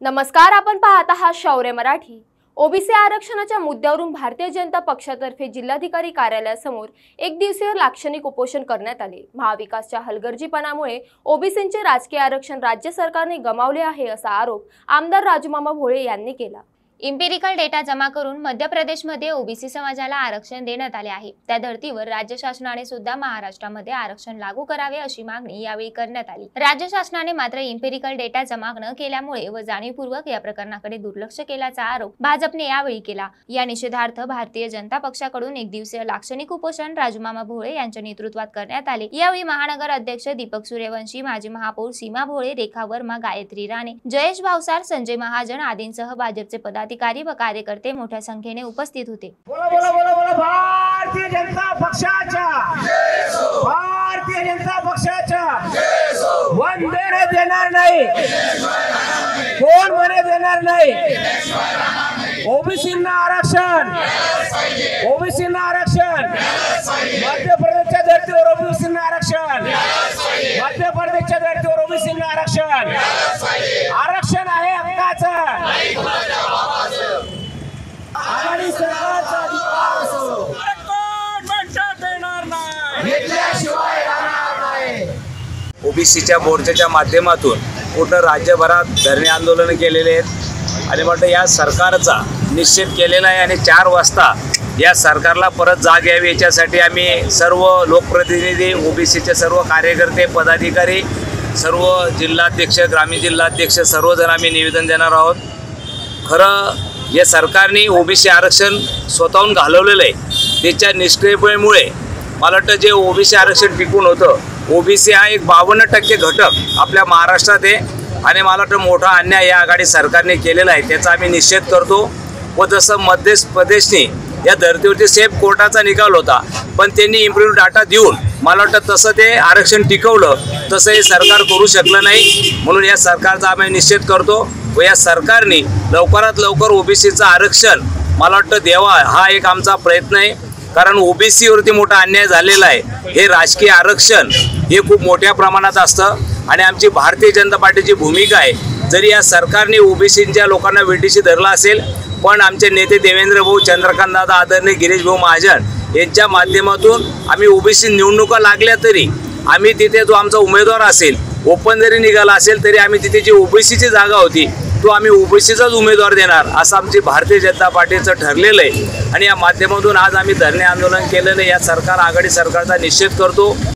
नमस्कार, आपण पाहत आहात शौर्य मराठी। ओबीसी आरक्षणाच्या मुद्द्यावरून भारतीय जनता पक्षातर्फे जिल्हाधिकारी कार्यालयासमोर एक दिवसीय लाक्षणिक उपोषण करण्यात आले। महाविकासच्या हलगर्जीपणामुळे ओबीसींचे राजकीय आरक्षण राज्य सरकारने गमावले आहे असा आरोप आमदार राजूमामा भोळे यांनी केला। इम्पेरिकल डेटा जमा करून मध्य प्रदेशमध्ये ओबीसी समाजाला आरक्षण देण्यात आले आहे। त्या धर्तीवर राज्य शासनाने सुद्धा महाराष्ट्रामध्ये आरक्षण लागू करावे अशी मागणी यावेळी करण्यात आली। राज्य शासनाने मात्र इम्पेरिकल डेटा जमा न केल्यामुळे व जाणीवपूर्वक या प्रकरणाकडे दुर्लक्ष केल्याचा आरोप भाजपने यावेळी केला। या निषेधार्थ भारतीय जनता पक्षाकडून एक दिवसीय लाक्षणिक उपोषण राजूमामा भोळे यांच्या नेतृत्वात करण्यात आले। यावेळी महानगर अध्यक्ष दीपक सूर्यवंशी, माजी महापौर सीमा भोळे, रेखा वर्मा, गायत्री राणे, जयेश भावसार, संजय महाजन आदींसह भाजपचे पदाधिकारी व कार्यकर्ते मोठ्या संख्येने उपस्थित होते। भारतीय जनता पक्षाच्या वंदे देणार नाही, कोण म्हणे देणार नाही। ओबीसींना आरक्षण, मध्य प्रदेशच्या धर्तीवर ओबीसींना आरक्षण, मध्य प्रदेशच्या धर्तीवर ओबीसींना आरक्षण, आरक्षण आहे हक्काचं। आघाडी सरकारचा अधिकार असो, देणार नाही। ओबीसीच्या मोर्चाच्या माध्यमातून पूर्ण राज्यभरात धरणे आंदोलन केलेले आहेत आणि म्हटलं या सरकारचा निषेध केलेला आहे आणि 4 वाजता या सरकारला परत जाग यावी याच्यासाठी आम्ही सर्व लोकप्रतिनिधी, ओबीसीचे सर्व कार्यकर्ते, पदाधिकारी, सर्व जिल्हाध्यक्ष, ग्रामीण जिल्हाध्यक्ष सर्वजण आम्ही निवेदन देणार आहोत। खरं या सरकारने ओबीसी आरक्षण स्वतःहून घालवलेलं आहे, त्याच्या निष्क्रियतेमुळे मला वाटतं जे ओबीसी आरक्षण टिकून होतं, ओबीसी हा एक 52% घटक आपल्या महाराष्ट्रात आहे आणि मला वाटतं मोठा अन्याय या आघाडी सरकारने केलेला आहे, त्याचा आम्ही निषेध करतो। व जसं मध्य प्रदेशने या धर्तीवरती सेफ कोर्टाचा निकाल होता, पण त्यांनी इम्प्रूव्ह डाटा देऊन मला वाटतं तसं ते आरक्षण टिकवलं, तसं हे सरकार करू शकलं नाही। म्हणून या सरकारचा आम्ही निषेध करतो व या सरकारने लवकरात लवकर ओबीसीचं आरक्षण मला वाटतं द्यावा हा एक आमचा प्रयत्न आहे। कारण ओबीसीवरती मोठा अन्याय झालेला आहे। हे राजकीय आरक्षण हे खूप मोठ्या प्रमाणात असतं आणि आमची भारतीय जनता पार्टीची भूमिका आहे, जरी या सरकारने ओबीसीच्या लोकांना वेठीशी धरला असेल, पण आमचे नेते देवेंद्र भाऊ, चंद्रकांत दादा, आदरणीय गिरीश भाऊ महाजन यांच्या माध्यमातून आम्ही ओबीसी निवडणुका लागल्या तरी आम्ही तिथे जो आमचा उमेदवार असेल, ओपन जरी निघाला असेल तरी आम्ही तिथे जी ओबीसीची जागा होती तो आम्ही ओबीसीचाच उमेदवार देणार असं आमची भारतीय जनता पार्टीचं ठरलेलं आहे। आणि या माध्यमातून आज आम्ही धरणे आंदोलन केलेलं, या सरकार आघाडी सरकारचा निषेध करतो।